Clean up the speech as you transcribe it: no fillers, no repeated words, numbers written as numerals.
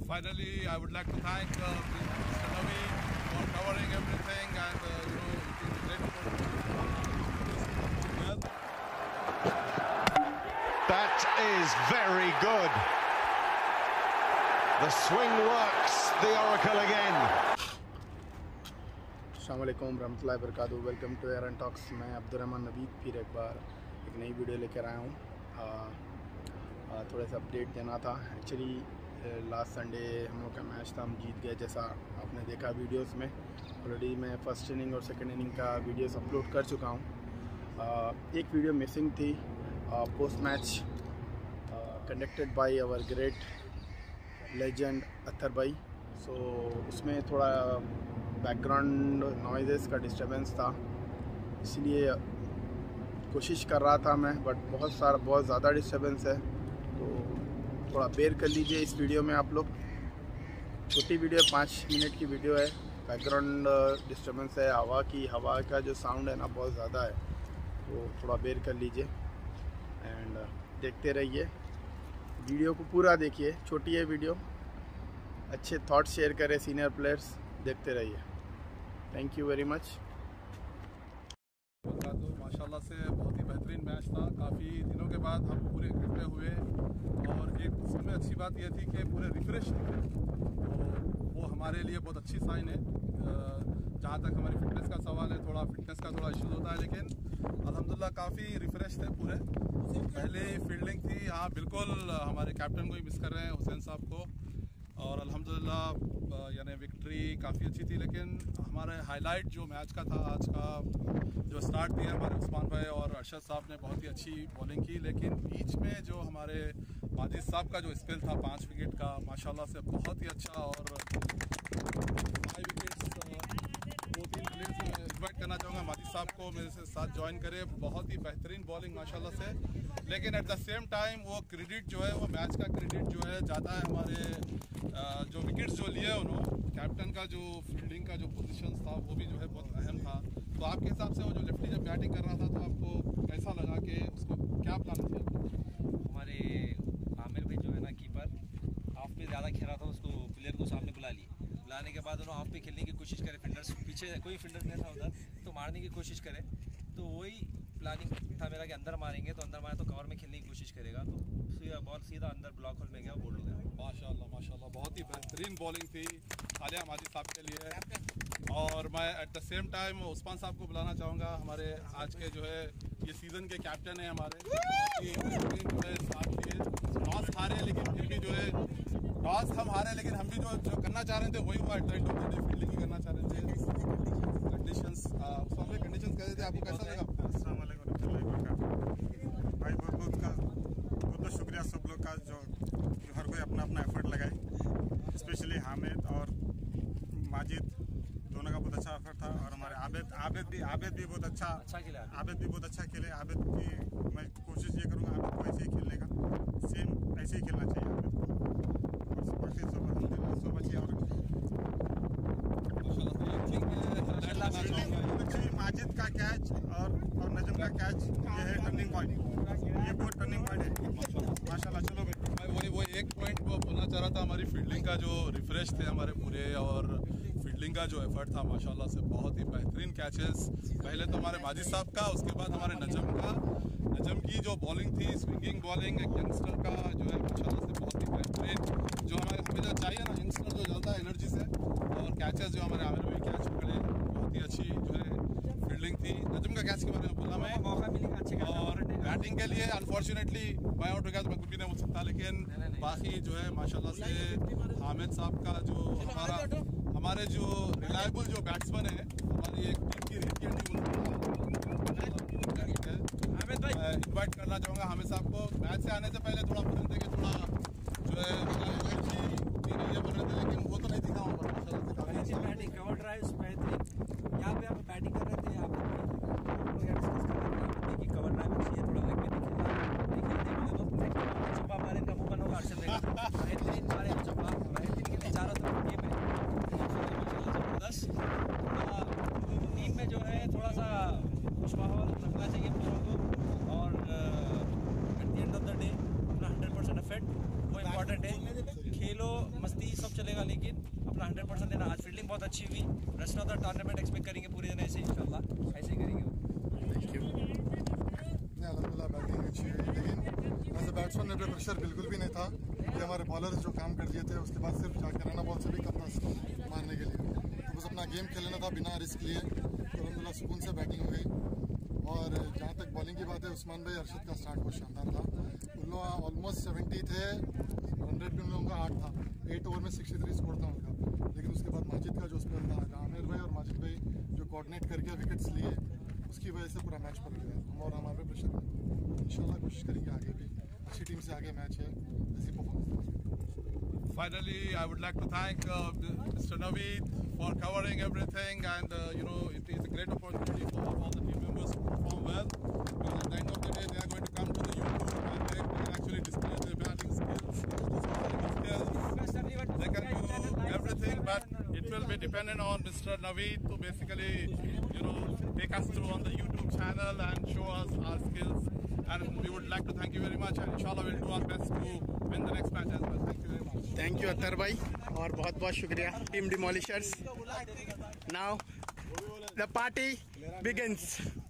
finally, I would like to thank Mr. Navi for covering everything and it is great well. That is very good. The swing works, the Oracle again. अस्सलामुअलैकुम रहमतुल्लाहि व बरकातहू। Welcome to Airan talks. मैं अब्दुर्रहमान नवीद फिर एक बार एक नई video लेकर आया हूँ। थोड़ा सा अपडेट देना था। एक्चुअली लास्ट संडे हम लोग का मैच था, हम जीत गए जैसा आपने देखा वीडियोस में। ऑलरेडी मैं फ़र्स्ट इनिंग और सेकंड इनिंग का वीडियोस अपलोड कर चुका हूँ। एक वीडियो मिसिंग थी, post match conducted by our great legend Attar भाई। सो उसमें थोड़ा बैकग्राउंड नॉइज़ेस का डिस्टर्बेंस था, इसलिए कोशिश कर रहा था मैं, बट बहुत ज़्यादा डिस्टर्बेंस है, तो थोड़ा बेयर कर लीजिए इस वीडियो में आप लोग। छोटी वीडियो 5 मिनट की वीडियो है। बैकग्राउंड डिस्टर्बेंस है, हवा का जो साउंड है ना बहुत ज़्यादा है, तो थोड़ा बेयर कर लीजिए एंड देखते रहिए वीडियो को, पूरा देखिए। छोटी है वीडियो, अच्छे थॉट्स शेयर करें सीनियर प्लेयर्स, देखते रहिए। Thank you very much. माशाल्लाह से बहुत ही बेहतरीन मैच था। काफ़ी दिनों के बाद हम पूरे इकट्ठे हुए और एक सबसे अच्छी बात यह थी कि पूरे रिफ्रेश थे, तो वो हमारे लिए बहुत अच्छी साइन है। जहाँ तक हमारी फिटनेस का सवाल है, फिटनेस का थोड़ा इशू होता है, लेकिन अल्हम्दुलिल्लाह काफ़ी रिफ्रेश थे पूरे। पहले फील्डिंग थी, हाँ बिल्कुल हमारे कैप्टन को ही मिस कर रहे हैं, हुसैन साहब को, और अल्हम्दुलिल्लाह यानी विक्ट्री काफ़ी अच्छी थी। लेकिन हमारे हाईलाइट जो मैच का था, आज का जो स्टार्ट दिया हमारे उस्मान भाई और अरशद साहब ने बहुत ही अच्छी बॉलिंग की, लेकिन बीच में जो हमारे माजिद साहब का जो स्पेल था 5 विकेट का, माशाल्लाह से बहुत ही अच्छा, और 5 विकेट्स 2-3 प्लेयर्स इन्वाइट करना चाहूँगा माजिद साहब को मेरे से साथ ज्वाइन करे। बहुत ही बेहतरीन बॉलिंग माशाल्लाह से, लेकिन एट द सेम टाइम वो क्रेडिट जो है, वो मैच का क्रेडिट जो है ज़्यादा है हमारे जो विकेट्स जो लिए उन्होंने, कैप्टन का जो फील्डिंग का जो पोजीशन था वो भी जो है बहुत अहम था। तो आपके हिसाब से वो जो लेफ्टी जब बैटिंग कर रहा था, तो आपको कैसा लगा कि उसको क्या प्लान था? हमारे आमिर भाई जो है ना कीपर, ऑफ पे ज़्यादा खेल रहा था, उसको प्लेयर को सामने बुलाने के बाद उन्होंने ऑफ पे खेलने की कोशिश करे। फील्डर्स पीछे कोई फील्डर नहीं था उधर, तो मारने की कोशिश करे। तो वही प्लानिंग था मेरा कि अंदर मारेंगे, तो अंदर मारे तो कवर में खेलने की कोशिश करेगा, तो बॉल सीधा अंदर ब्लॉक होल में गया, बोल्ड हो गया। माशाल्लाह माशाल्लाह, बहुत ही बेहतरीन बॉलिंग थी आलिया माजिद साहब के लिए। और मैं at the same time Usman साहब को बुलाना चाहूँगा, हमारे आज के जो है ये सीज़न के कैप्टन है हमारे, जो है साथ दिए। टॉस हारे, लेकिन फिर भी जो है टॉस हम हारे, लेकिन हम भी जो करना चाह रहे थे वही हुआ। At the end of the day fielding ही करना चाह रहे थे। कंडीशंस कंडीशंस कैसे थे, आपको कैसा लगा? अस्सलाम वालेकुम भाई, बहुत शुक्रिया सब लोग का जो हर कोई अपना अपना एफर्ट लगाए, स्पेशली हामिद और माजिद दोनों का बहुत अच्छा एफर्ट था। और हमारे आबिद भी बहुत अच्छा खेले। आबिद भी बहुत अच्छा खेले। आबिद की मैं कोशिश ये करूँगा आबिद को ऐसे ही खेलने का, सेम ऐसे ही खेलना चाहिए आबिद को। और बाकी सब अलहमदिल्ला सब अच्छी। और माजिद का कैच और नजम का कैच, ये है टर्निंग पॉइंट, ये बहुत टर्निंग पॉइंट है माशाल्लाह। चलो भाई, वो एक पॉइंट वो बोलना चाह रहा था, हमारी फील्डिंग का जो रिफ्रेश थे हमारे पूरे, और फील्डिंग का जो एफर्ट था माशाल्लाह से बहुत ही बेहतरीन कैचेस। पहले तो हमारे माजिद साहब का, उसके बाद हमारे नजम की जो बॉलिंग थी, स्विंगिंग बॉलिंग एक यंगस्टर का जो है माशाल्लाह से बहुत ही बेहतरीन, जो हमें जो चाहिए ना यंगस्टर जो चलता है एनर्जी से। और कैचेस जो हमारे आमिर में कैच पकड़े, बहुत ही अच्छी जो है फील्डिंग थी। नजम का कैच के बारे में बोला मैं, मौका मिलेगा अच्छे। और बैटिंग के लिए अनफॉर्चुनेटली मैं आउट हो गया, तो मैं कुछ भी नहीं बोल सकता, लेकिन बाकी जो है माशाल्लाह से हामिद साहब का जो हमारे जो रिलायबल जो बैट्समैन है, हमारी एक टीम की रीढ़ की हड्डी इन्वाइट करना चाहूँगा हामिद साहब को। मैच से आने से पहले थोड़ा बोल रहे थे कि थोड़ा जो है एनर्जी ये बोल रहे थे, लेकिन वो तो नहीं दिखा वहाँ पर माशाल्लाह। बैटिंग कवर ड्राइव बेहतरीन, यहाँ पे आप बैटिंग कर रहे थे, आप डिस्कस कर रहे थे कि कवर ड्राइव अच्छी है, थोड़ा लेग में चप्पा मारे का मुँह बना होगा अरशद भाई, बेहतरीन मारे चप्पा, बेहतरीन के चारों तरफ गेम है जबरदस्त। टीम में जो है थोड़ा सा खुश माहौल रखना चाहिए पूरों को, और at the end of the day अपना 100% एफर्ट वो इम्पॉर्टेंट है। खेलो, मस्ती चलेगा, लेकिन अपना 100% देना। आज फील्डिंग बहुत अच्छी हुई, rest of the tournament expect करेंगे पूरे दिन ऐसे इंशाल्लाह ऐसे ही करेंगे। Thank you. अल्हम्दुलिल्लाह बैटिंग अच्छी हुई, लेकिन एज ए बैट्समैन मेरे पे प्रेशर बिल्कुल भी नहीं था कि हमारे बॉलर्स जो काम कर दिए थे उसके बाद सिर्फ जाकर रन बॉल से भी कम था मारने के लिए, तो बस अपना गेम खेलना था बिना रिस्क लिए। तो अल्हम्दुलिल्लाह सुकून से बैटिंग हो गई। और जहाँ तक बॉलिंग की बात है, उस्मान भाई अरशद का स्टार्ट बहुत शानदार था। उन लोग ऑलमोस्ट 70 थे, 100 भी उन लोगों का 8 था, 8 ओवर में 63 स्कोर था उनका। लेकिन उसके बाद माजिद का जो स्पेल था, आमिर भाई और माजिद भाई जो कोऑर्डिनेट करके विकेट्स लिए, उसकी वजह से पूरा मैच पलट गया हम और हमारे प्रेशर में। इंशाल्लाह कोशिश करेंगे आगे भी, अच्छी टीम से आगे मैच है, ऐसी performance. Finally, I would like to thank Mr. Naveed for covering everything, and it is a great opportunity for all the team members to perform well, because at the end of the day they are going to come to the YouTube and they can actually display their batting skills, they can do everything, but it will be dependent on Mr. Naveed to basically take us through on the YouTube channel and show us our skills, and we would like to thank you very much, and inshallah we'll do our best to win the next match as well. Thank you very much. Thank you Akhtar भाई, और बहुत बहुत शुक्रिया team Demolishers. Now the party begins.